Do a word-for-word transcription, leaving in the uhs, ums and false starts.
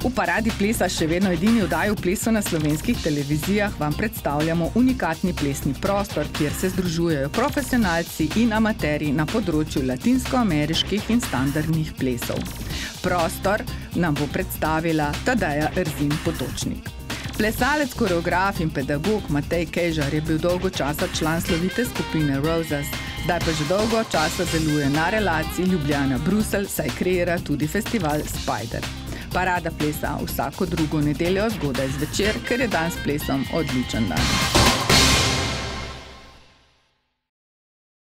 V Paradi plesa, še vedno edini oddaji v plesu na slovenskih televizijah, vam predstavljamo unikatni plesni prostor, kjer se združujejo profesionalci in amaterji na področju latinskoameriških in standardnih plesov. Prostor nam bo predstavila Tadeja Erzin Potočnik. Plesalec, koreograf in pedagog Matej Kejžar je bil dolgo časa član slovite skupine Roses, zdaj pa že dolgo časa deluje na relaciji Ljubljana-Bruselj, saj kreira tudi festival Spider. Parada plesa vsako drugo nedeljo zgodaj zvečer, ker je dan s plesom odličen dan.